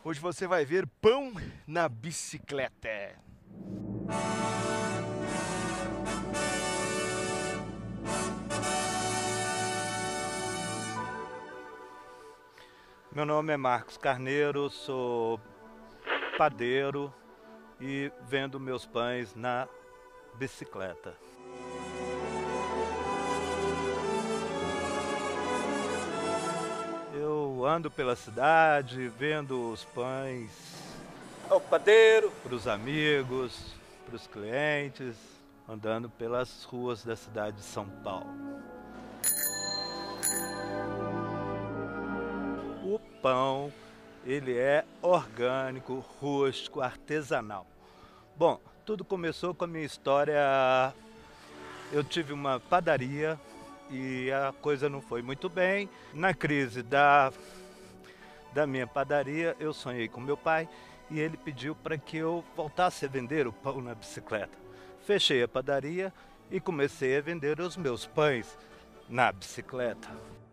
Hoje você vai ver pão na bicicleta. Meu nome é Marcos Carneiro, sou padeiro e vendo meus pães na bicicleta. Eu ando pela cidade vendo os pães ao padeiro, para os amigos, para os clientes, andando pelas ruas da cidade de São Paulo. O pão, ele é orgânico, rústico, artesanal. Bom, tudo começou com a minha história. Eu tive uma padaria e a coisa não foi muito bem. Na crise da minha padaria, eu sonhei com meu pai e ele pediu para que eu voltasse a vender o pão na bicicleta. Fechei a padaria e comecei a vender os meus pães na bicicleta.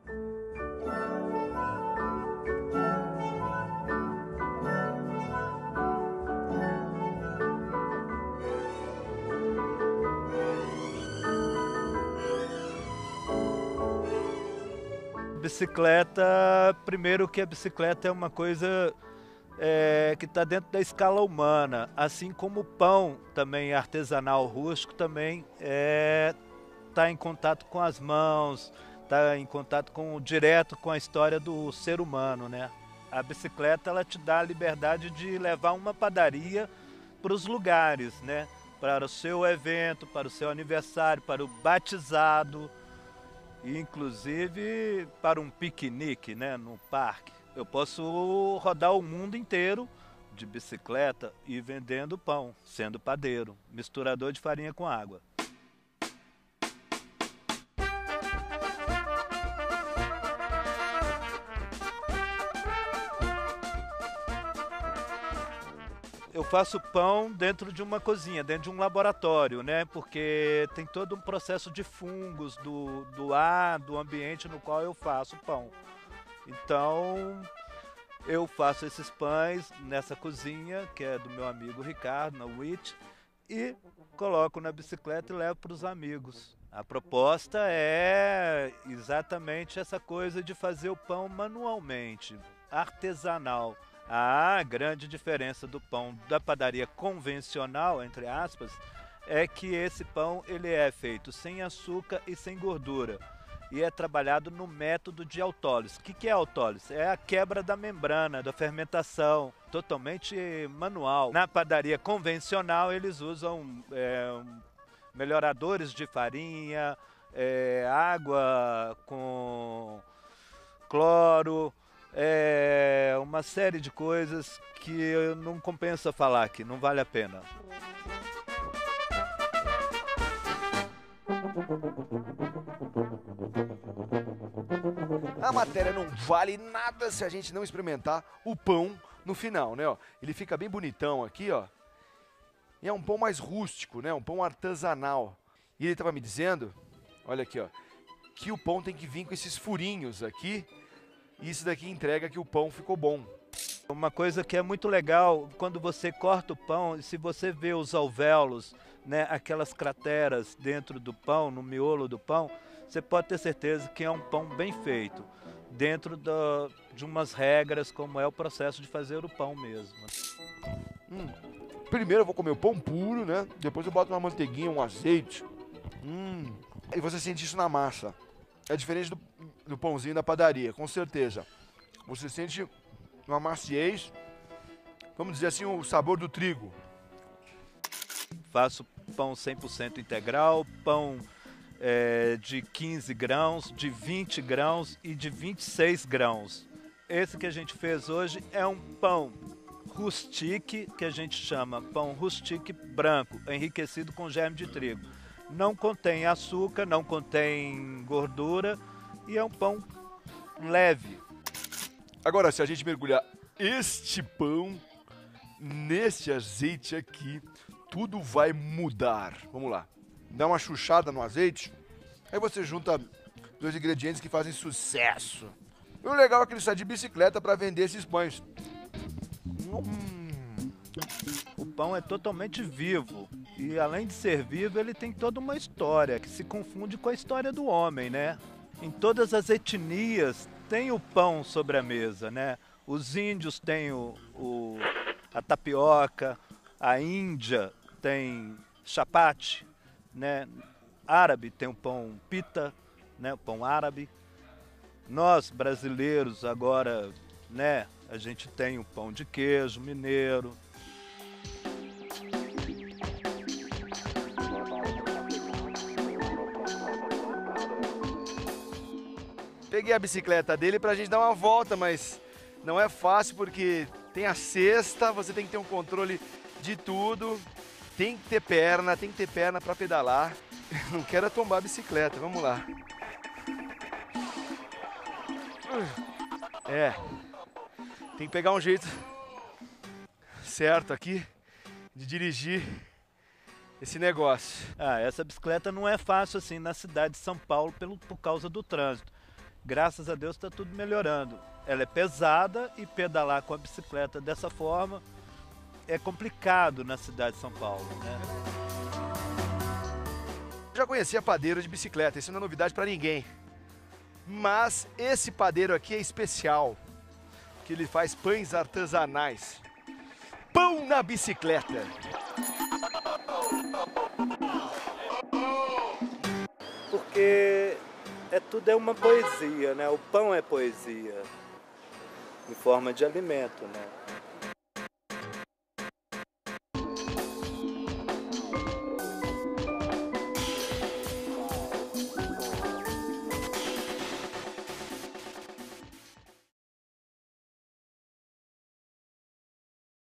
Bicicleta, primeiro que a bicicleta é uma coisa que está dentro da escala humana, assim como o pão também artesanal, rústico, também está em contato com as mãos, está em contato direto com a história do ser humano, né? A bicicleta, ela te dá a liberdade de levar uma padaria para os lugares, né? Para o seu evento, para o seu aniversário, para o batizado, e inclusive para um piquenique, né, no parque. Eu posso rodar o mundo inteiro de bicicleta e vendendo pão, sendo padeiro, misturador de farinha com água. Eu faço pão dentro de uma cozinha, dentro de um laboratório, né? Porque tem todo um processo de fungos do ar, do ambiente no qual eu faço pão. Então, eu faço esses pães nessa cozinha, que é do meu amigo Ricardo, na WIT, e coloco na bicicleta e levo para os amigos. A proposta é exatamente essa coisa de fazer o pão manualmente, artesanal. A grande diferença do pão da padaria convencional, entre aspas, é que esse pão ele é feito sem açúcar e sem gordura e é trabalhado no método de autólise. O que é autólise? É a quebra da membrana, da fermentação, totalmente manual. Na padaria convencional eles usam melhoradores de farinha, água com cloro, uma série de coisas que não compensa falar aqui, não vale a pena. A matéria não vale nada se a gente não experimentar o pão no final, né? Ó, ele fica bem bonitão aqui, ó. E é um pão mais rústico, né? Um pão artesanal. E ele estava me dizendo, olha aqui, ó, que o pão tem que vir com esses furinhos aqui. E isso daqui entrega que o pão ficou bom. Uma coisa que é muito legal, quando você corta o pão, se você vê os alvéolos, né, aquelas crateras dentro do pão, no miolo do pão, você pode ter certeza que é um pão bem feito, dentro de umas regras, como é o processo de fazer o pão mesmo. Primeiro eu vou comer o pão puro, né? Depois eu boto uma manteiguinha, um azeite. E você sente isso na massa. É diferente do pãozinho da padaria, com certeza. Você sente uma maciez, vamos dizer assim, o sabor do trigo. Faço pão 100% integral, pão de 15 grãos, de 20 grãos e de 26 grãos. Esse que a gente fez hoje é um pão rustique, que a gente chama pão rustique branco, enriquecido com germe de trigo. Não contém açúcar, não contém gordura e é um pão leve. Agora, se a gente mergulhar este pão nesse azeite aqui, tudo vai mudar. Vamos lá. Dá uma chuchada no azeite, aí você junta dois ingredientes que fazem sucesso. E o legal é que ele sai de bicicleta para vender esses pães. O pão é totalmente vivo e, além de ser vivo, ele tem toda uma história que se confunde com a história do homem, né? Em todas as etnias tem o pão sobre a mesa, né? Os índios têm a tapioca, a Índia tem chapati, né? Árabe tem o pão pita, né? O pão árabe. Nós, brasileiros, agora, né? A gente tem o pão de queijo mineiro. Peguei a bicicleta dele pra gente dar uma volta, mas não é fácil porque tem a cesta, você tem que ter um controle de tudo, tem que ter perna pra pedalar. Não quero é tombar a bicicleta, vamos lá. Tem que pegar um jeito certo aqui de dirigir esse negócio. Essa bicicleta não é fácil assim na cidade de São Paulo por causa do trânsito. Graças a Deus está tudo melhorando. Ela é pesada e pedalar com a bicicleta dessa forma é complicado na cidade de São Paulo, né? Já conhecia padeiro de bicicleta, isso não é novidade para ninguém. Mas esse padeiro aqui é especial, que ele faz pães artesanais. Pão na bicicleta. Porque tudo é uma poesia, né? O pão é poesia, em forma de alimento, né?